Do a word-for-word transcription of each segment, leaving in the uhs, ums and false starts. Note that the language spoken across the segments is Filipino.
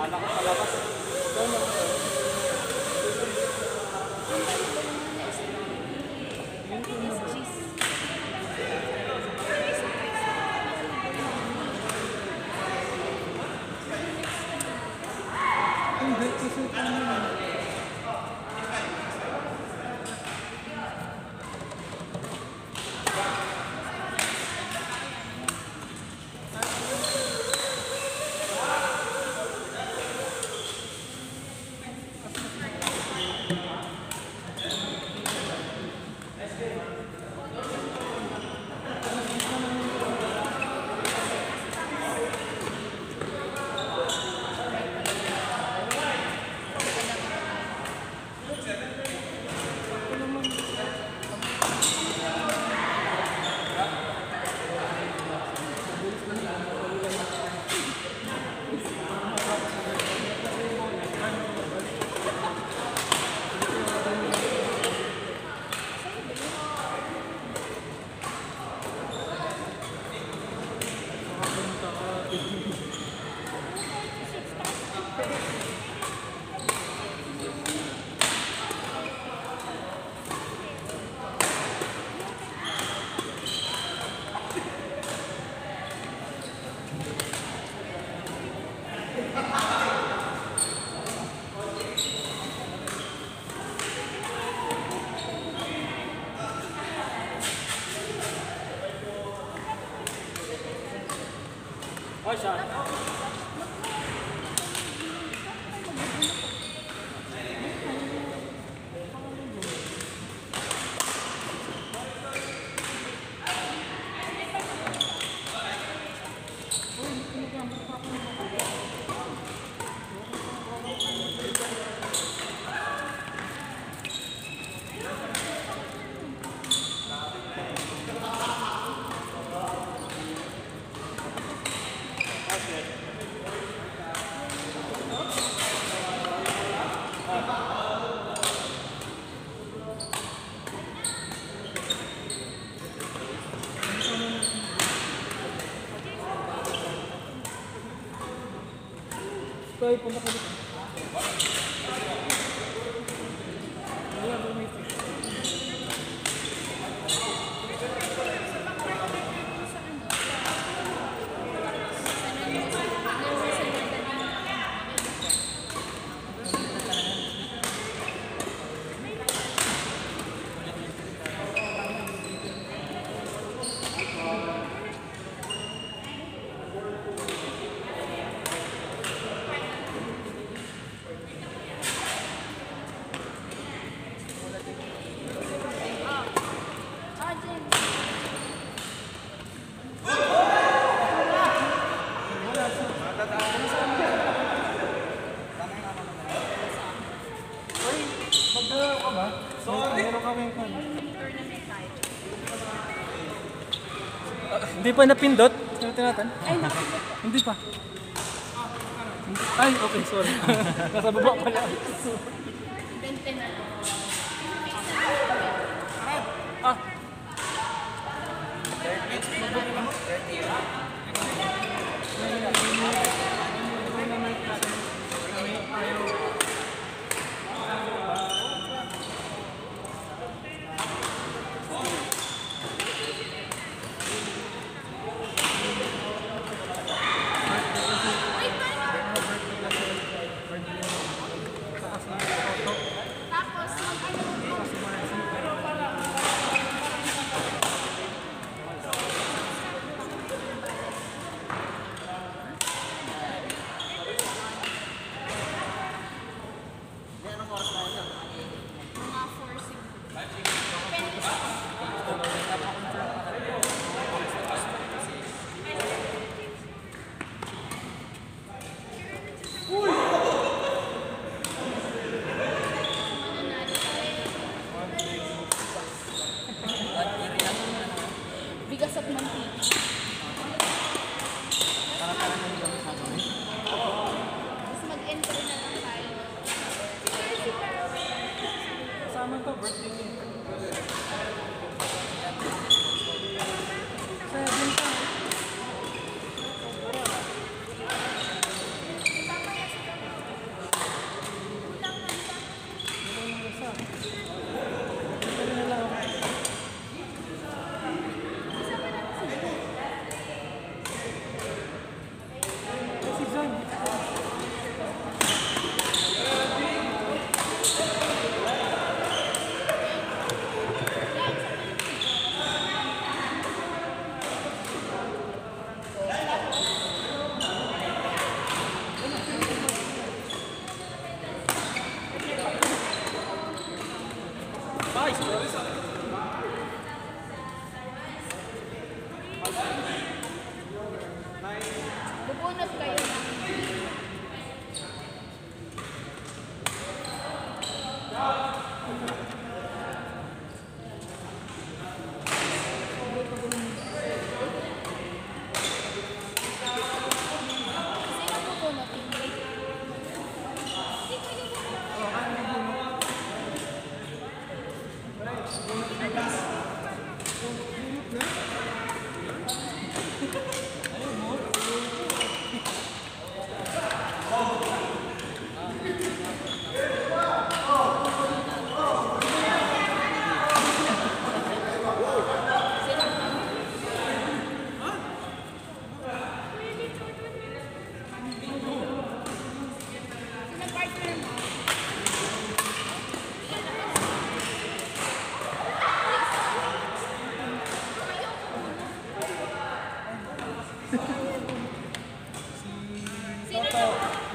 Kala ko palabas. Hindi, kasi paano Oh, siya. Toy, punta ka dito. Magdala ka ba? Sorry! Meron kami yung kan. Hindi pa napindot? Sagutin natin? Ay, nakapindot. Hindi pa. Ay, okay, sorry. Nasa baba pala. twenty na lang. Ah! Tapos, mag-ano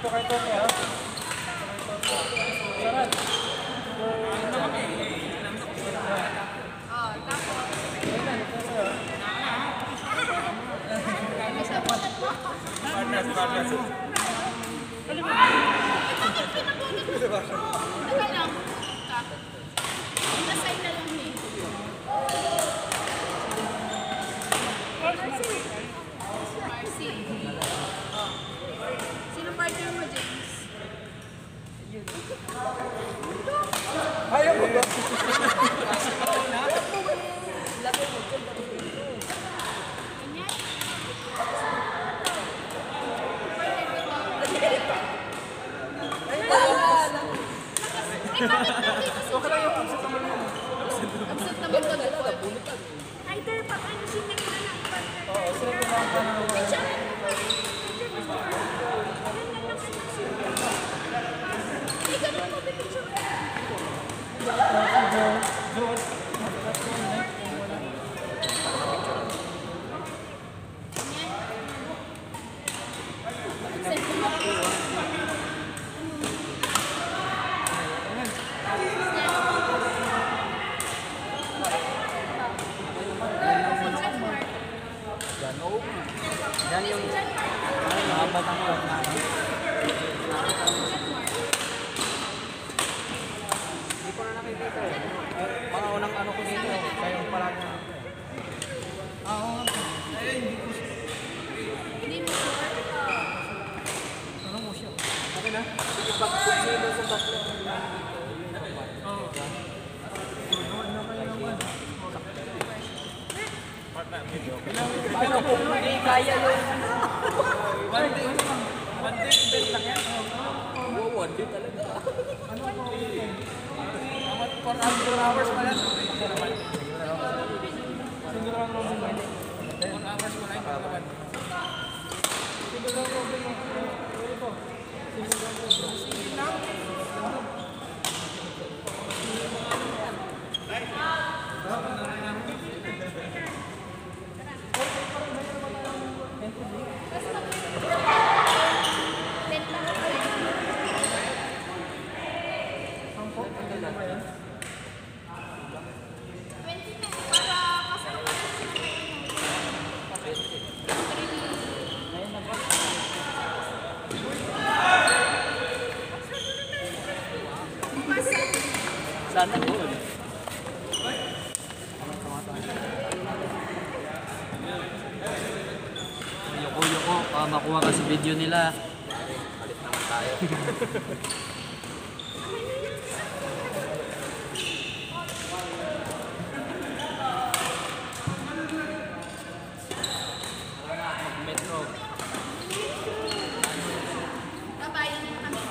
Ito kay Toke, ha? Sarap. Oh, tapos. Ayan, ito sa'yo. May sabunan mo. Partners, partners. Eh, bakit pinakulit mo? Teka lang. Ka. Pinasay na lang eh. Marcy. Marcy. Sino partner mo, James? Ayaw mo ba? Ganyan? Absent naman ko na po. Either pa ano sinig na lang partner. Oo, sila pinakapan ng mga. Picture mo po. Picture mo po. Yan lang lang kayo sinig. Hindi ganun mo picture mo. Send ko po. Yan yung mga batang ko na hindi ko na nakikita eh. Mga unang ano ko dito, kayo palagi na. Ah, oo nga. Hindi mo sure. Ano mo siya? Okay na? Sige, pag-sino sa bakla. Oo. Doon na kayo naman. Ano po? Hindi kaya yun. One day, one day event lang yan. Wow, one day talaga. Ano po? For four hours pa lang. Single round robin ba? four hours pa lang. Single round robin mo. Pwede po. Single round robin. Tent lang ako eh. Sampo? Ang ganda ba yan? twenty minutes para kasama ko sila. Ngayon na ba? Sana all. Yoko-yoko, uh, makuha ka sa video nila. Palit naman tayo. Metro. Babayan na kami.